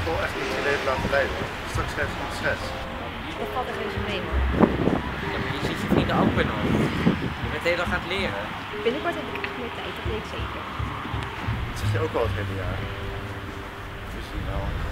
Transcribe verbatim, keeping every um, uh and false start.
school echt niet je leven laten leiden. Straks krijg je gewoon stress. Dat valt er geen mee hoor. Ja, maar je ziet je vrienden ook weer nog. Je bent de hele dag aan het leren. Binnenkort heb ik echt meer tijd, dat weet ik zeker. Dat zeg je ook al het hele jaar. Misschien wel.